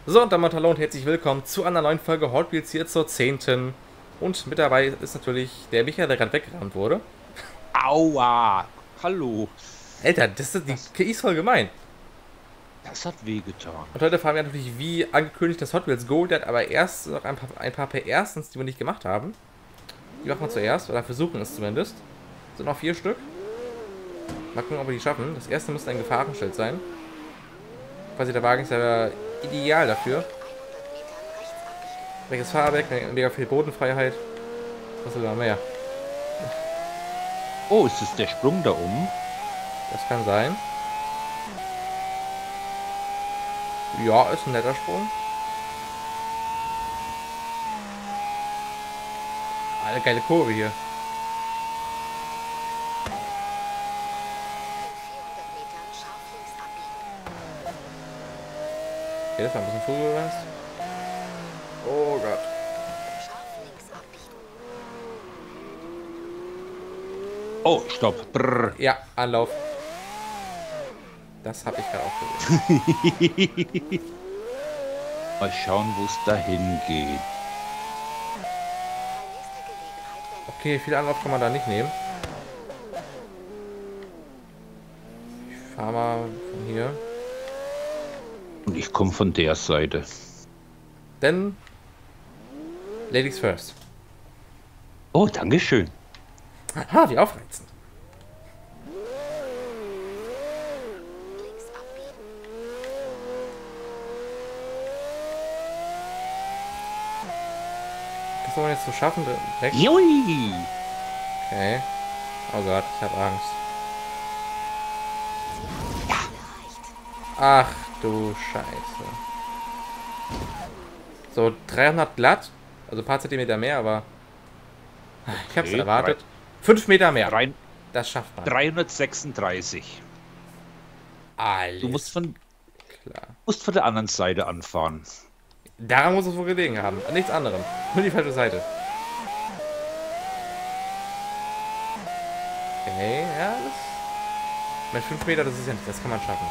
So, und damit hallo und herzlich willkommen zu einer neuen Folge Hot Wheels hier zur 10. Und mit dabei ist natürlich der Michael, der gerade weggerannt wurde. Aua! Hallo. Alter, die Das, KI ist voll gemein. das hat wehgetan. Und heute fahren wir natürlich wie angekündigt das Hot Wheels Gold, aber erst noch ein paar PR die wir nicht gemacht haben. Die machen wir zuerst, oder versuchen es zumindest. Sind noch 4 Stück. Mal gucken, ob wir die schaffen. Das erste müsste ein Gefahrenschild sein. Quasi der Wagen ist ja ideal dafür. Welches Fahrwerk, mega viel Bodenfreiheit. Was will man mehr? Oh, ist es der Sprung da oben? Das kann sein. Ja, ist ein netter Sprung. Eine geile Kurve hier. Okay, das war ein bisschen früh gerast. Oh Gott. Oh, stopp. Brrr. Ja, Anlauf. Das habe ich gerade auch gesehen. Mal schauen, wo es dahin geht. Okay, viel Anlauf kann man da nicht nehmen. Ich fahre mal von hier. Und ich komme von der Seite. Denn Ladies first. Oh, Dankeschön. Aha, wie aufreizend. Das soll man jetzt so schaffen, direkt. Jui! Okay. Oh Gott, ich habe Angst. Ach du Scheiße. So, 300 glatt. Also ein paar Zentimeter mehr, aber ich hab's Okay, erwartet. 5 Meter mehr. drei- Das schafft man. 336. Du Alles klar. musst von der anderen Seite anfahren. Daran muss es wohl gelegen haben. An nichts anderem. Nur die falsche Seite. Okay, ja, das. Mit 5 Meter, das ist ja nicht. Das kann man schaffen.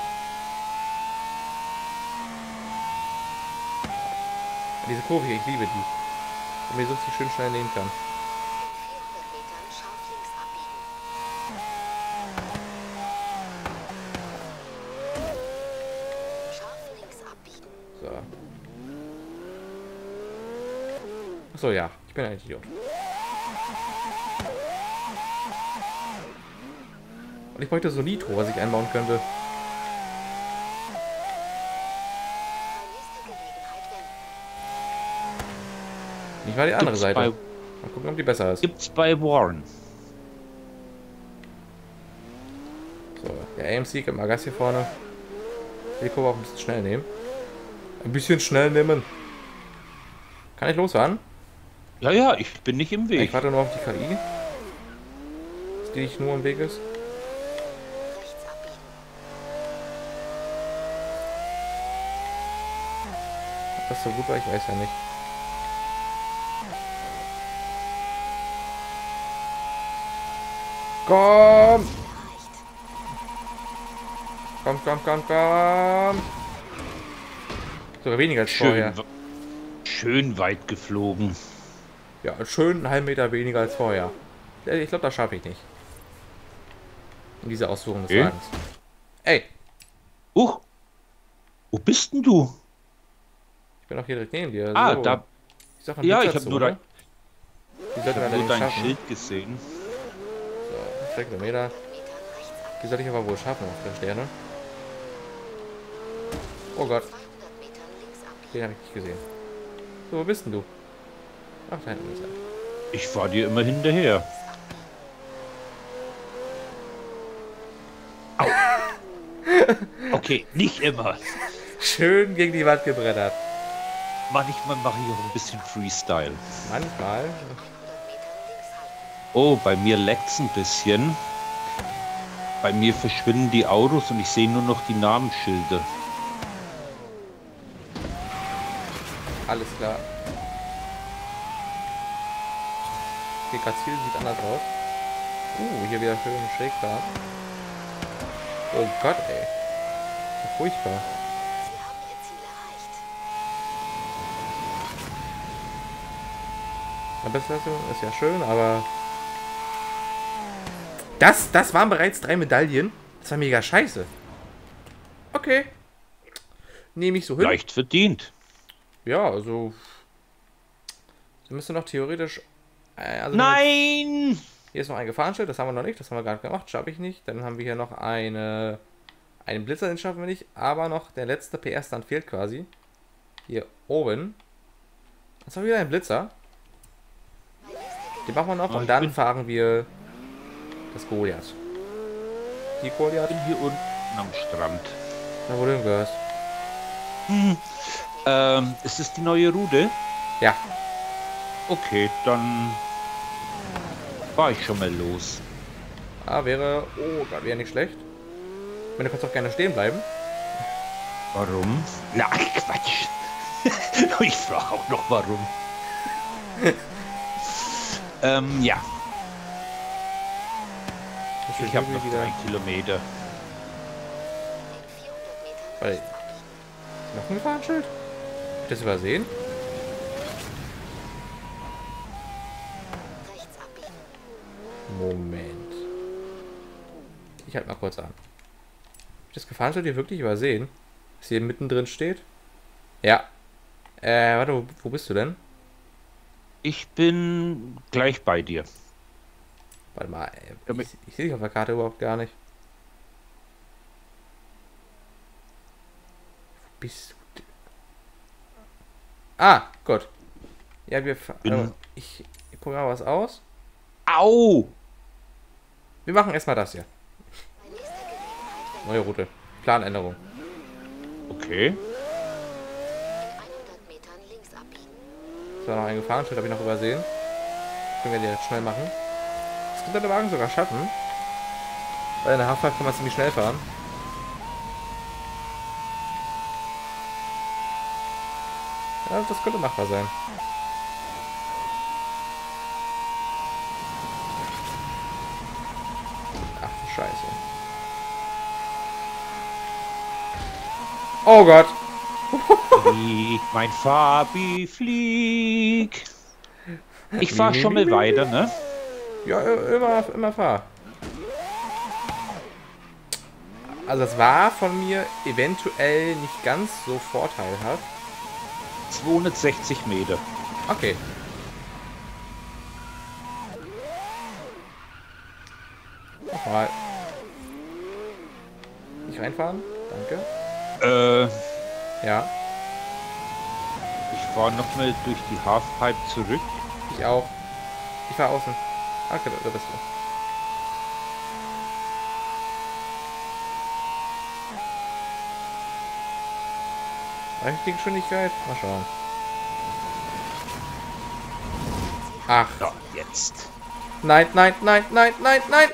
Diese Kurve hier, ich liebe die. Und mir so richtig schön schnell nehmen kann. So. Achso, ja. Ich bin ein Idiot. Und ich bräuchte so Nitro, was ich einbauen könnte. Nicht mal die andere Seite. Mal gucken, ob die besser ist. Gibt's bei Warren. So, der AMC gibt mal Gas hier vorne. Die Kurve auch ein bisschen schnell nehmen. Ein bisschen schnell nehmen. Kann ich losfahren? Ja, ja, ich bin nicht im Ich Weg. warte nur auf die KI. Dass die nicht nur im Weg ist. Ob das so gut war, ich weiß ja nicht. Komm! Komm, komm, komm, komm! Sogar weniger als vorher. Schön weit geflogen. Ja, schön einen halben Meter weniger als vorher. Ich glaube, das schaffe ich nicht. In dieser Ausführung des Okay. Wagens. Ey, Wo bist denn du? ich bin auch hier direkt neben dir. Ah, So. da. Ich sag mal, Ja, ich habe nur, Die sollte man nur nicht dein schaffen. Schild gesehen. So, 4 Kilometer. Die sollte ich aber wohl schaffen auf der Sterne. Oh Gott. Den habe ich nicht gesehen. So, wo bist denn du? Ach, da hinten ist er. Ich fahr dir immer hinterher. Au. Okay, nicht immer. Schön gegen die Wand gebrettert. Manchmal mache ich auch ein bisschen Freestyle. Manchmal. Oh, bei mir leckt's ein bisschen. Bei mir verschwinden die Autos und ich sehe nur noch die Namensschilder. Alles klar. Okay, Grazil sieht anders aus. Hier wieder schön Schrägfahrt. Oh Gott, ey. Das ist furchtbar. Eine Bestleistung ist ja schön, aber... Das waren bereits 3 Medaillen. Das war mega scheiße. Okay. Nehme ich so hin. Leicht verdient. Ja, also... Sie müsste noch theoretisch... Also Nein! hier ist noch ein Gefahrenschild, das haben wir noch nicht. Das haben wir gerade gemacht, schaffe ich nicht. Dann haben wir hier noch einen Blitzer, den schaffen wir nicht. Aber noch der letzte PR-Stand fehlt quasi. Hier oben. Das war wieder ein Blitzer. Den machen wir noch und dann fahren wir das Goliath. Die Goliath? Ich bin hier unten am Strand. Na, wo du hingehörst. Ist das die neue Route? Ja. Okay, dann fahr ich schon mal los. Wäre... Oh Gott, wäre nicht schlecht. Ich meine, du kannst auch gerne stehen bleiben. Warum? Na, Quatsch. Ich frage auch noch warum. Ja. Ich habe noch 3 Kilometer. Warte. Noch ein Gefahrensschild? Hab ich das übersehen? Moment. Ich halte mal kurz an. Hab ich das Gefahrenschild hier wirklich übersehen? Was hier mittendrin steht? Ja. Warte, wo bist du denn? Ich bin gleich bei dir. Warte mal, ich sehe dich auf der Karte überhaupt gar nicht. Wo bist du? Ah, gut. Ja, ich probiere mal was aus. Au! Wir machen erstmal das hier. Neue Route. Planänderung. Okay. Das war noch ein Gefahrenschild, habe ich noch übersehen. Können wir die jetzt schnell machen. Das könnte der Wagen sogar schaffen. Weil in der Haftfahrt kann man ziemlich schnell fahren. Ja, das könnte machbar sein. Ach du Scheiße. Oh Gott! Flieg, mein Fabi, flieg. Ich fahr schon mal weiter, ne? Ja, immer fahr. Also das war von mir eventuell nicht ganz so vorteilhaft. 260 Meter. Okay. Nochmal. Nicht reinfahren? Danke. Ja, Ich fahre nochmal durch die Halfpipe zurück. ich auch. Ich fahr außen. Okay, da bist du. Reicht die Geschwindigkeit? Mal schauen. Ach. Ja, jetzt. Nein, nein, nein, nein, nein, nein!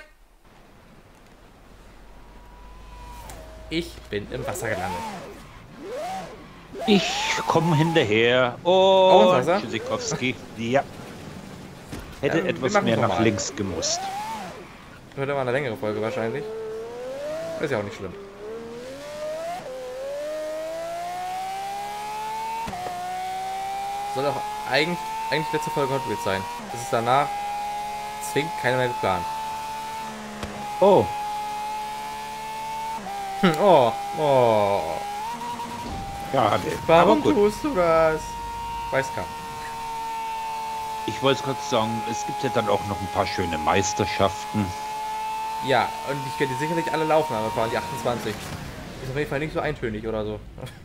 Ich bin im Wasser gelandet. Ich komme hinterher. Auch Oh, ins Wasser? Tschüssikowski. Ja. Hätte Wir etwas machen mehr nach normal. links gemusst. Heute war eine längere Folge wahrscheinlich. Ist ja auch nicht schlimm. Soll auch eigentlich letzte Folge Hot Wheels sein. Das ist danach zwingend keiner mehr geplant. Oh, Oh, oh. ja, Warum aber gut. tust du das? Weißkampf. Ich wollte gerade sagen, es gibt ja dann auch noch ein paar schöne Meisterschaften. Ja, und ich werde die sicherlich alle laufen, aber fahren die 28. Ist auf jeden Fall nicht so eintönig oder so.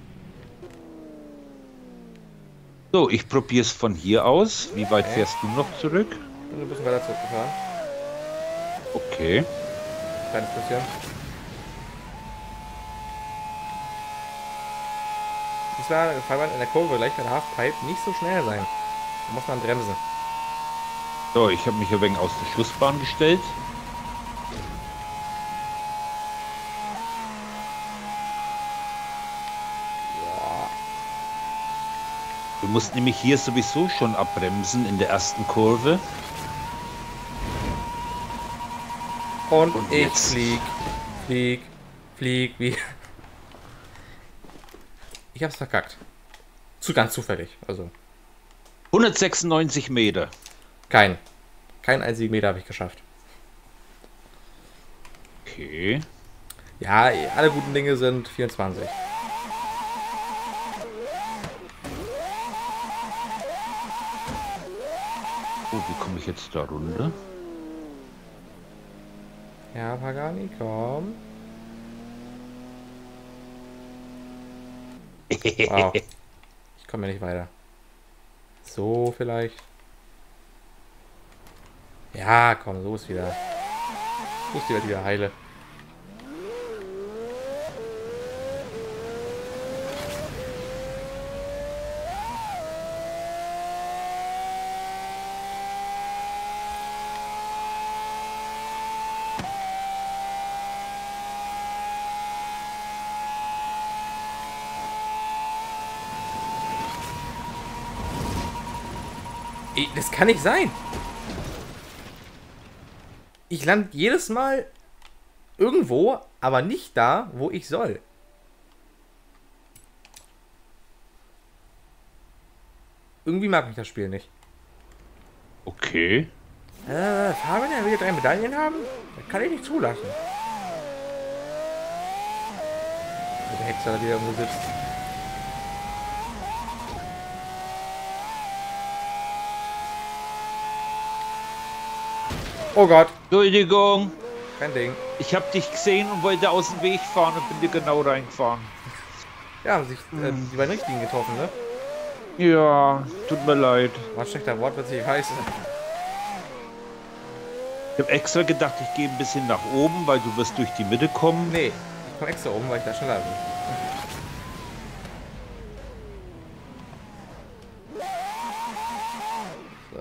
So, ich probiere es von hier aus. Wie weit Okay. fährst du noch zurück? Ich bin ein bisschen weiter zurückgefahren. Okay. Kleines bisschen. Diesmal fährt man in der Kurve gleich bei der Halfpipe nicht so schnell sein. Da muss man bremsen. So, ich habe mich ein wenig aus der Schussbahn gestellt. Ja. Du musst nämlich hier sowieso schon abbremsen in der ersten Kurve. Und ich jetzt? flieg, wie. Ich hab's verkackt. Ganz zufällig, also. 196 Meter. Keinen. Keinen einzigen Meter habe ich geschafft. Okay. Ja, alle guten Dinge sind 24. Oh, wie komme ich jetzt da runter? Ja, Pagani, komm. Wow. Ich komme ja nicht weiter. So vielleicht. Ja, komm, so ist wieder. So ist die Welt wieder heile. Das kann nicht sein. Ich lande jedes Mal irgendwo, aber nicht da, wo ich soll. Irgendwie mag ich das Spiel nicht. Okay. Fabian, er will jetzt 3 Medaillen haben? Das kann ich nicht zulassen. Der Hexer, der irgendwo sitzt. Oh Gott. Entschuldigung. Kein Ding. Ich habe dich gesehen und wollte aus dem Weg fahren und bin dir genau reingefahren. Ja, haben sich die beiden Richtigen getroffen, ne? Ja, tut mir leid. Was schlechter Wortwitz, ich weiß. Ich habe extra gedacht, ich gehe ein bisschen nach oben, weil du wirst durch die Mitte kommen. Nee, ich komme extra oben, weil ich da schneller bin. So.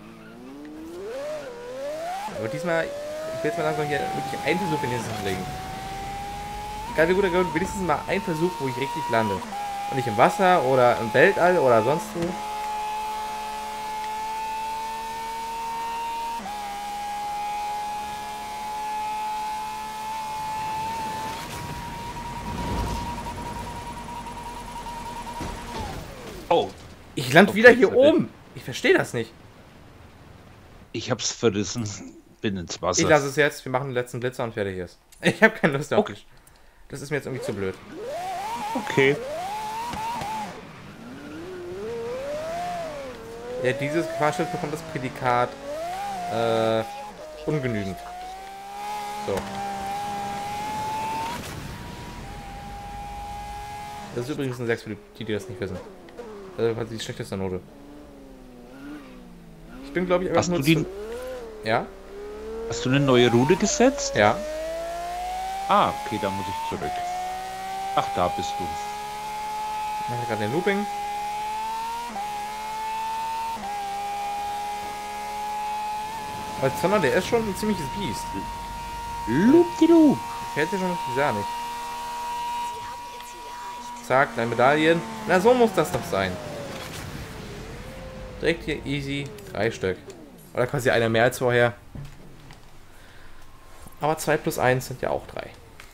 Aber diesmal, ich will jetzt mal langsam hier wirklich einen Versuch wenigstens legen. Egal wie gut er geht, wenigstens mal einen Versuch, wo ich richtig lande. Und nicht im Wasser oder im Weltall oder sonst wo. Oh, Ich lande Okay, wieder hier verrückt. oben. Ich verstehe das nicht. ich hab's verrissen. Bin ins Wasser. Ich lasse es jetzt. Wir machen den letzten Blitzer und fertig ist. Ich habe keine Lust auf Okay. dich. Das ist mir jetzt irgendwie zu blöd. Okay. Ja, dieses Gefahrschild bekommt das Prädikat ungenügend. So. Das ist übrigens eine 6 für die das nicht wissen. Das ist die schlechteste Note. Ich bin, glaube ich, einfach Hast nur du die, zu... Ja? hast du eine neue Route gesetzt? Ja. Ah, okay, da muss ich zurück. Ach, da bist du. Ich mache gerade den Looping. Weil Zonner, der ist schon ein ziemliches Biest. Loop-di-loop. Fällt dir schon richtig gar nicht. Zack, deine Medaillen. Na, so muss das doch sein. Direkt hier easy 3 Stück. Oder quasi einer mehr als vorher. Aber 2 plus 1 sind ja auch 3.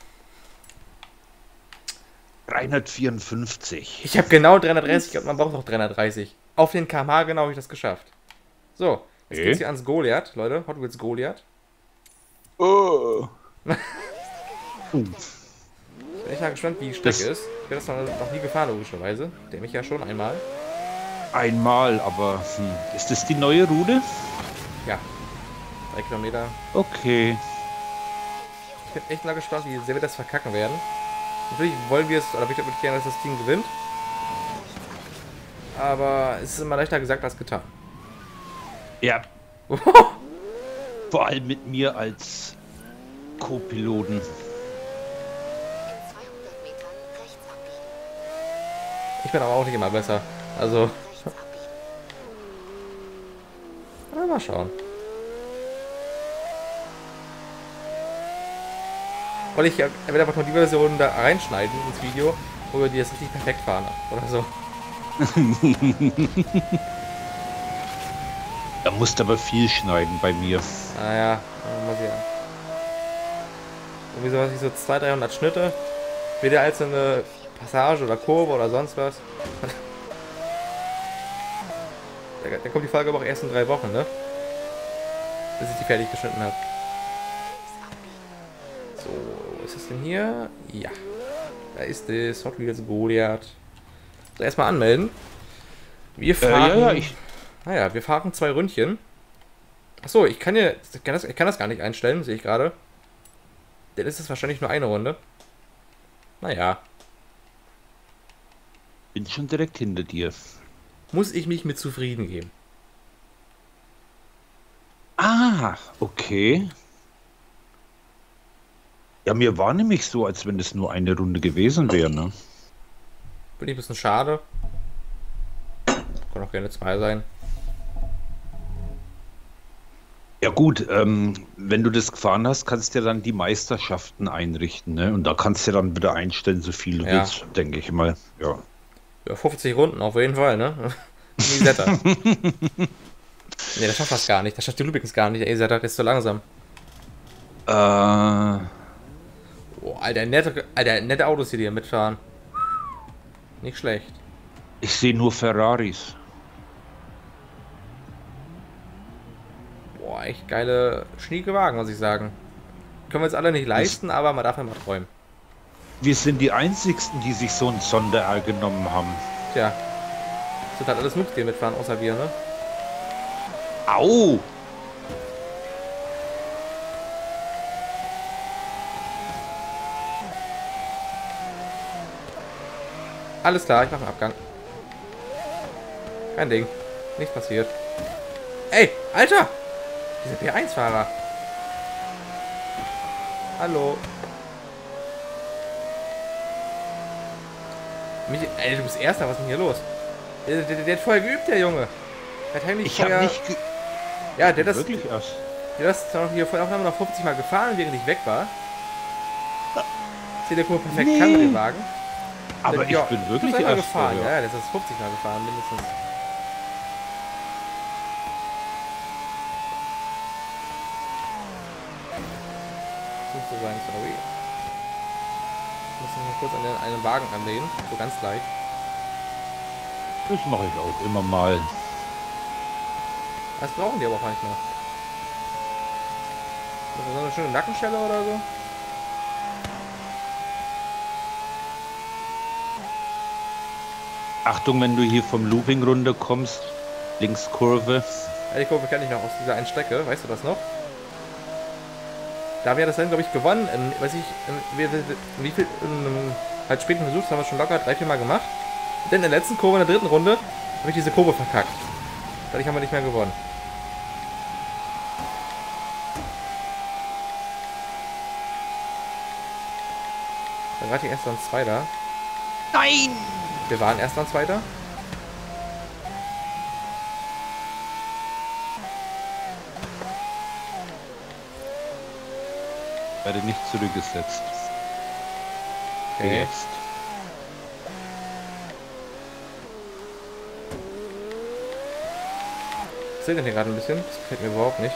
354. Ich habe genau 330 und man braucht noch 330. Auf den km/h genau habe ich das geschafft. So, jetzt Okay. geht's hier ans Goliath, Leute. Hot Wheels Goliath. Oh. Bin ich mal gespannt, wie die Strecke ist. Ich bin das noch nie gefahren, logischerweise. Der mich ja schon einmal. Einmal, aber ist das die neue Route? Ja. 3 Kilometer. Okay. Ich bin echt mal gespannt, wie sehr wir das verkacken werden. Natürlich wollen wir es, oder ich würde gerne, dass das Team gewinnt. Aber es ist immer leichter gesagt als getan. Ja, vor allem mit mir als Co-Piloten. In 200 Metern rechts abbiegen. Ich bin aber auch nicht immer besser. Also, Rechts abbiegen. mal schauen. Weil ich werde einfach nur die Version da reinschneiden ins Video, wo wir die jetzt richtig perfekt fahren. Oder so. Da musst aber viel schneiden bei mir. Naja, muss ich ja. Irgendwie so, was ich so 200-300 Schnitte. Weder als eine Passage oder Kurve oder sonst was. Da kommt die Folge aber auch erst in 3 Wochen, ne? bis ich die fertig geschnitten habe. Links abbiegen. So, wo ist das denn hier? Ja. Da ist es. Hot Wheels Goliath. So, erstmal anmelden. Wir fahren. Naja, wir fahren 2 Ründchen. Achso, ich kann das gar nicht einstellen, sehe ich gerade. Dann ist es wahrscheinlich nur eine Runde. Naja. Bin schon direkt hinter dir. Muss ich mich mit zufrieden geben. Ah, okay. Ja, mir war nämlich so, als wenn es nur eine Runde gewesen wäre, ne? Finde ich ein bisschen schade. Kann auch gerne 2 sein. Ja gut, wenn du das gefahren hast, kannst du ja dann die Meisterschaften einrichten, ne? Und da kannst du ja dann wieder einstellen, so viel du Ja. willst, denke ich mal. Ja. Ja, 50 Runden auf jeden Fall, ne? Isetta. Ne, der schafft das gar nicht. Der schafft die Lübeckens gar nicht. Der Isetta ist zu langsam. Äh, Oh, Alter, nette Autos hier, die hier mitfahren. Nicht schlecht. ich sehe nur Ferraris. Boah, echt geile, schnieke Wagen, muss ich sagen. Können wir uns alle nicht leisten, aber man darf ja mal träumen. Wir sind die einzigsten, die sich so ein Sonder genommen haben. Tja. Sind halt alles Noobs, die hier mitfahren, außer wir, ne? Au! Alles klar, ich mache einen Abgang. Kein Ding. Nichts passiert. Ey, Alter! Dieser P1-Fahrer. Hallo. Ey, du bist Erster, was ist denn hier los? Der hat vorher geübt, der Junge. Der hat heimlich Ich habe vorher... nicht Ja, der das wirklich erst. zwar noch hier vorher auch noch 50 Mal gefahren, während ich weg war. Seht ihr, guck mal, perfekt Nee. kann mit dem Wagen. Aber Ja, ich bin du wirklich bist einmal erst. gefahren. Ja. Ja, das ist 50 Mal gefahren, mindestens. Das muss so sein, sorry. Ich muss mich mal kurz an einen Wagen anlehnen. So ganz leicht. Das mache ich auch immer mal. Das brauchen die aber auch manchmal. Das ist so eine schöne Nackenschelle oder so. Achtung, wenn du hier vom Looping runter kommst, Linkskurve. Ja, die Kurve kenne ich noch aus dieser einen Strecke. Weißt du das noch? Da haben wir das dann, glaube ich, gewonnen. Weiß ich, wie viel, halt späten Versuchs haben wir schon locker 3-4 Mal gemacht. Denn in der letzten Kurve, in der 3. Runde, habe ich diese Kurve verkackt. Dadurch haben wir nicht mehr gewonnen. Da war ich erst dann Zweiter. Nein! Wir waren erst dann Zweiter. Werde nicht zurückgesetzt. Okay. Jetzt. Ich sehe den hier gerade ein bisschen. Das gefällt mir überhaupt nicht.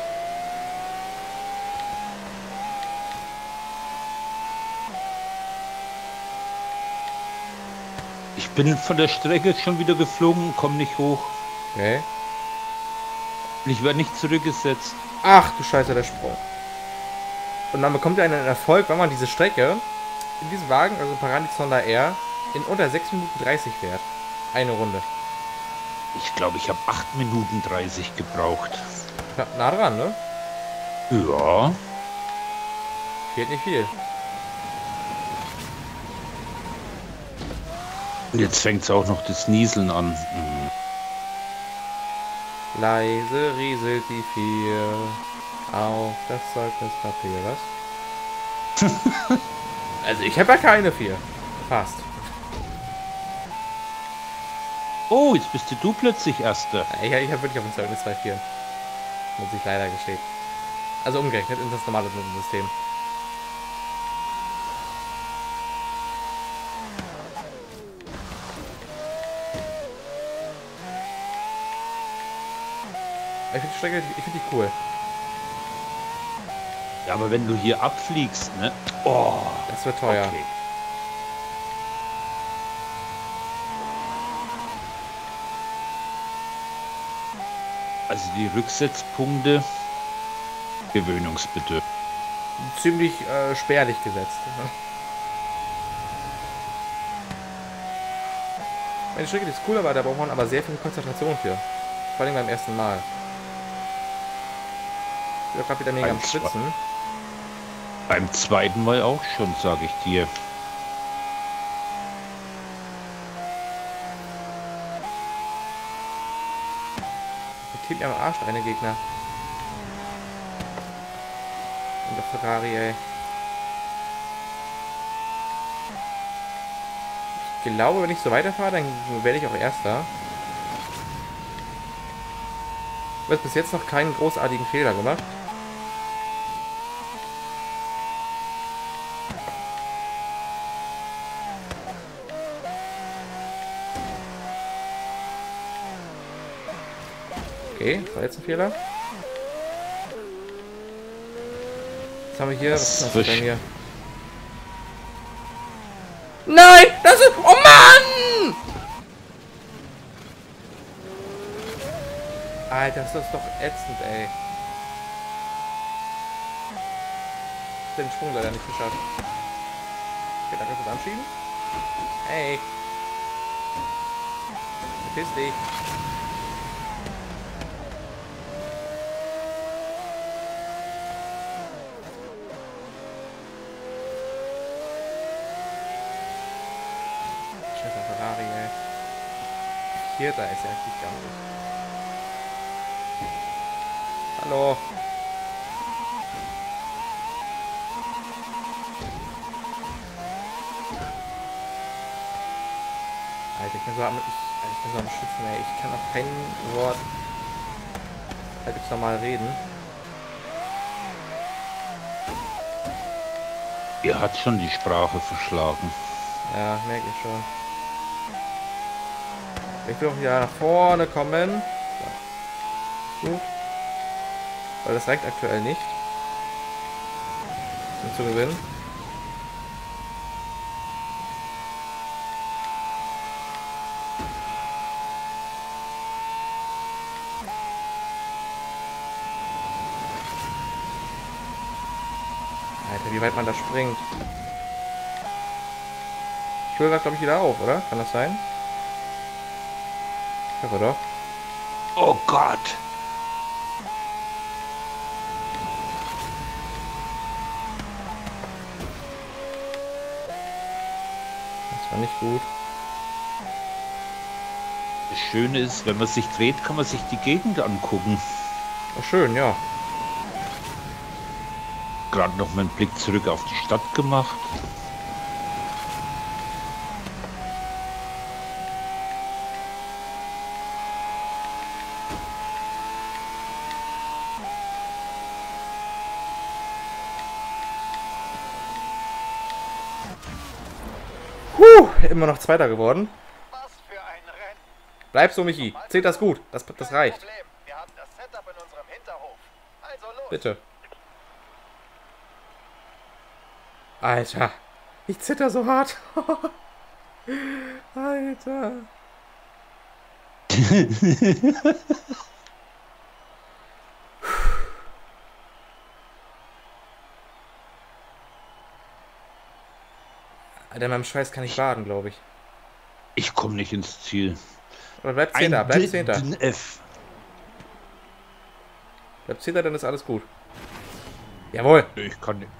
Ich bin von der Strecke schon wieder geflogen, komm nicht hoch. Okay. Und ich werde nicht zurückgesetzt. Ach du Scheiße, der Sprung. Und dann bekommt ihr einen Erfolg, wenn man diese Strecke in diesem Wagen, also Parandi Zonda R, in unter 6 Minuten 30 fährt. Eine Runde. Ich glaube, ich habe 8 Minuten 30 gebraucht. Nah dran, ne? Ja. Fehlt nicht viel. Und jetzt fängt es auch noch das Nieseln an. Mhm. Leise rieselt die 4 auf das Zeugnispapier, was? Also ich habe ja keine 4. Fast. Oh, jetzt bist du plötzlich Erster. Ich habe wirklich auf dem Zeugnis 2 4. Muss ich leider gestehen. Also umgerechnet in das normale System. Ich finde die Strecke, ich finde die cool. Ja, aber wenn du hier abfliegst, ne? Oh, Das wird teuer. okay. Also die Rücksetzpunkte Gewöhnungsbedürftig. Ziemlich spärlich gesetzt. Meine Strecke ist cool, aber da braucht man aber sehr viel Konzentration für. Vor allem beim ersten Mal. Ich bin doch gerade wieder mega am Schwitzen. Beim zweiten Mal auch schon, sage ich dir. Der tippt mir am Arsch, eine Gegner. Und der Ferrari, ey. Ich glaube, wenn ich so weiterfahre, dann werde ich auch Erster. Ich habe bis jetzt noch keinen großartigen Fehler gemacht. Okay, das war jetzt ein Fehler. Was haben wir hier? Was ist das denn hier? Nein! Das ist... Oh Mann! Alter, das ist doch ätzend, ey. Den Sprung leider nicht geschafft. Okay, danke fürs Anschieben. Hey. Verpiss dich. Ferrari, ey. Hier, da ist er richtig ganz. Hallo. Alter, ich bin so am Schützen, ey. Ich kann auch kein Wort halbwegs normal reden. Er hat schon die Sprache verschlagen. Ja, merke ich schon. Ich will auch wieder nach vorne kommen. So. Gut. Weil das reicht aktuell nicht, um zu gewinnen. Alter, wie weit man da springt. Ich höre das, glaube ich, wieder auf, oder? Kann das sein? Ich hoffe doch. Oh Gott! Das war nicht gut. Das Schöne ist, wenn man sich dreht, kann man sich die Gegend angucken. Oh, schön, ja. Gerade noch mal einen Blick zurück auf die Stadt gemacht. Immer noch Zweiter geworden. Was für ein Rennen. Bleib so, Michi. Zählt das gut. Das reicht. Problem. Wir haben das Setup in unserem Hinterhof. Also los. Bitte. Alter. Ich zitter so hart. Alter. Alter, in meinem Schweiß kann ich baden, glaube ich. Ich komme nicht ins Ziel. Aber bleib Zehnter, bleib Zehnter. F. Bleib Zehnter, dann ist alles gut. Jawohl. Ich kann nicht.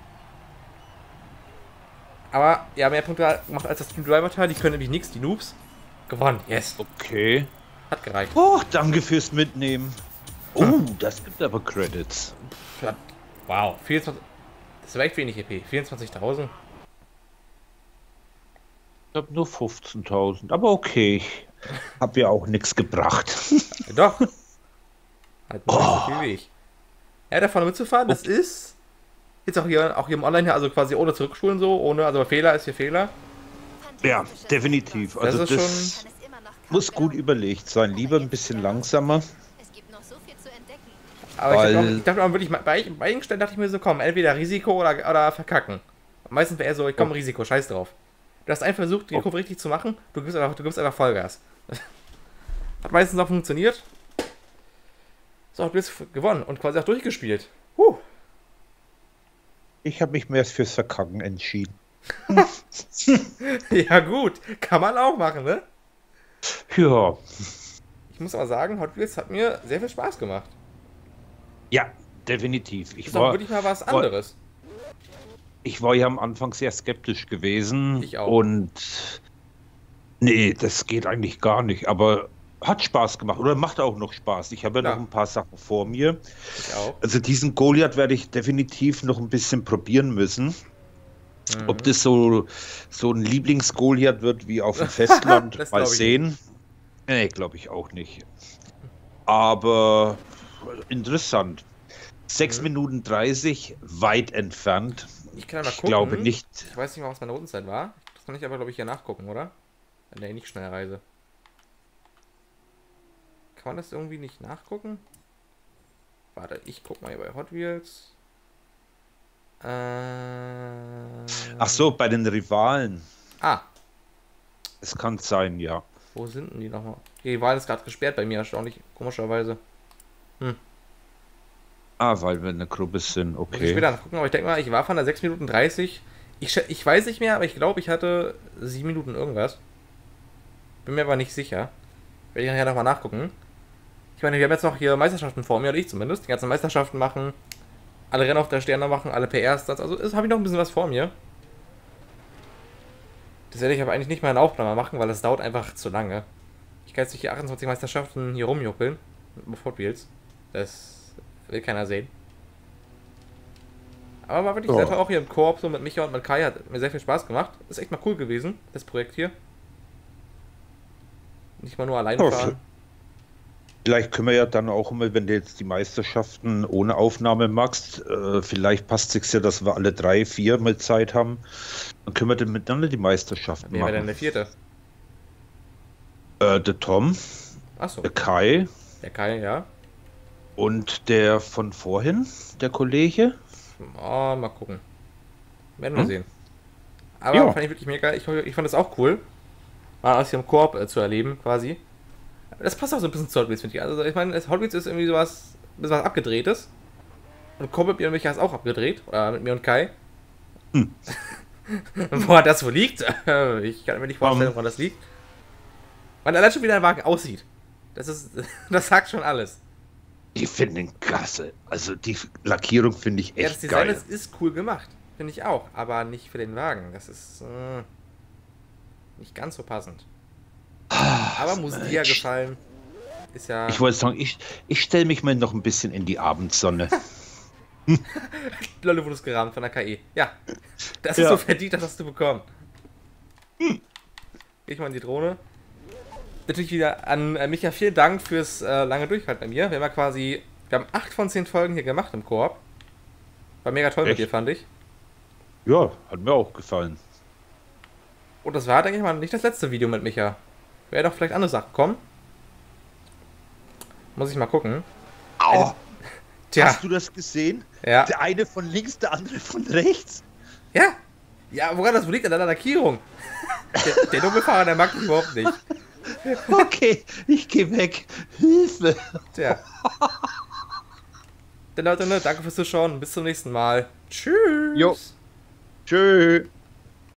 Aber, ja, mehr Punkte gemacht als das Team Driver-Teil. Die können nämlich nichts, die Noobs. Gewonnen, yes. Okay. Hat gereicht. Oh, danke fürs Mitnehmen. Oh, das gibt aber Credits. Wow, 24. Das war echt wenig EP. 24.000. Ich habe nur 15.000, aber okay. Ich habe ja auch nichts gebracht. Ja, doch. Halt nicht so viel wie ich. Ja, da vorne mitzufahren, das ist jetzt auch hier im Online hier, also quasi ohne zurückspulen so, ohne, also Fehler ist hier Fehler. Ja, definitiv. Also Das das, ist schon- Kann es immer noch muss gut überlegt sein. Lieber ein bisschen langsamer. Es gibt noch so viel zu entdecken. Aber Weil- ich dachte auch wirklich, bei einigen Stellen dachte ich mir so, komm, entweder Risiko oder verkacken. Meistens wäre er so, ich komm, Risiko, scheiß drauf. Du hast einfach versucht, die Kurve richtig zu machen, du gibst einfach Vollgas. Hat meistens auch funktioniert. So, du hast gewonnen und quasi auch durchgespielt. Ich habe mich mehr fürs Verkacken entschieden. Ja gut, kann man auch machen, ne? Ja. Ich muss aber sagen, Hot Wheels hat mir sehr viel Spaß gemacht. Ja, definitiv. Ist auch wirklich mal was anderes. Ich war ja am Anfang sehr skeptisch gewesen. Ich auch. Und nee, das geht eigentlich gar nicht. Aber hat Spaß gemacht oder macht auch noch Spaß. Ich habe ja Ja. noch ein paar Sachen vor mir. Ich auch. Also diesen Goliath werde ich definitiv noch ein bisschen probieren müssen. Ob das so ein Lieblings-Goliath wird wie auf dem Festland, Das mal glaub ich sehen. Nee, glaube ich auch nicht. Aber interessant. 6 Minuten 30, weit entfernt. Ich kann ja mal Ich gucken. glaube nicht. Ich weiß nicht mal, was meine Rundenzeit war. Das kann ich aber, glaube ich, hier nachgucken, oder? In der nicht Schnellreise. Kann man das irgendwie nicht nachgucken? Warte, ich guck mal hier bei Hot Wheels. Ach so, bei den Rivalen. Ah, Es kann sein, ja. wo sind denn die nochmal? Die Rivalen ist gerade gesperrt bei mir, erstaunlich, komischerweise. Ah, weil wir eine Gruppe sind, Muss ich okay. später nachgucken, aber ich denke mal, ich war von der 6 Minuten 30. Ich weiß nicht mehr, aber ich glaube, ich hatte 7 Minuten irgendwas. Bin mir aber nicht sicher. Werde ich nachher nochmal nachgucken. Ich meine, wir haben jetzt noch hier Meisterschaften vor mir, oder ich zumindest. Die ganzen Meisterschaften machen, alle Rennen auf der Sterne machen, alle PRs. Also habe ich noch ein bisschen was vor mir. Das werde ich aber eigentlich nicht mal in Aufnahme machen, weil das dauert einfach zu lange. Ich kann jetzt nicht hier 28 Meisterschaften hier rumjuckeln. Mit Hot Wheels. Das will keiner sehen. Aber war wirklich sehr toll, auch hier im Koop, so mit Micha und mit Kai, hat mir sehr viel Spaß gemacht. Ist echt mal cool gewesen, das Projekt hier. Nicht mal nur allein Oh, fahren. Vielleicht können wir ja dann auch immer, wenn du jetzt die Meisterschaften ohne Aufnahme machst, vielleicht passt es ja, dass wir alle 3, 4 mal Zeit haben. Dann können wir dann miteinander die Meisterschaften Wer wäre denn machen. der vierte? Der Tom, Achso, der Kai der Kai, ja. und der von vorhin, der Kollege. Oh, mal gucken. Werden wir sehen. Aber Ja. fand ich wirklich mega. Ich fand das auch cool, mal aus hier im Koop zu erleben, quasi. Das passt auch so ein bisschen zu Hot Wheels, finde ich. Also, ich meine, Hot Wheels ist irgendwie sowas, ein bisschen was Abgedrehtes. Und Koop mit mir und Micha ist auch abgedreht. Oder mit mir und Kai. Woran das wohl liegt? Ich kann mir nicht vorstellen, woran das liegt. Weil allein schon wie der Wagen aussieht. Das sagt schon alles. Ich finde ihn klasse. Also die Lackierung finde ich Ja, das echt Design geil. ist cool gemacht. Finde ich auch. Aber nicht für den Wagen. Das ist nicht ganz so passend. Aber muss dir ja gefallen. Ist ja. Ich wollte sagen, ich stelle mich mal noch ein bisschen in die Abendsonne. Lolle wurde es gerahmt von der KI. Ja. Das ist Ja. so verdient, das hast du bekommen. Geh ich mal in die Drohne. Natürlich wieder an Micha, vielen Dank fürs lange Durchhalten bei mir. Wir haben 8 von 10 Folgen hier gemacht im Koop. War mega toll mit Echt? dir, fand ich. Ja, hat mir auch gefallen. Und das war, denke ich mal, nicht das letzte Video mit Micha. Wäre doch vielleicht andere Sachen kommen. Muss ich mal gucken. Oh, Tja, hast du das gesehen? ja. Der eine von links, der andere von rechts. Ja. Ja, woran das wohl liegt? An deiner Lackierung. Der dumme Fahrer, der mag mich überhaupt nicht. Okay, ich gehe weg. Hilfe. Tja. Dann Leute, ne, danke fürs Zuschauen. Bis zum nächsten Mal. Tschüss. Jo. Tschö.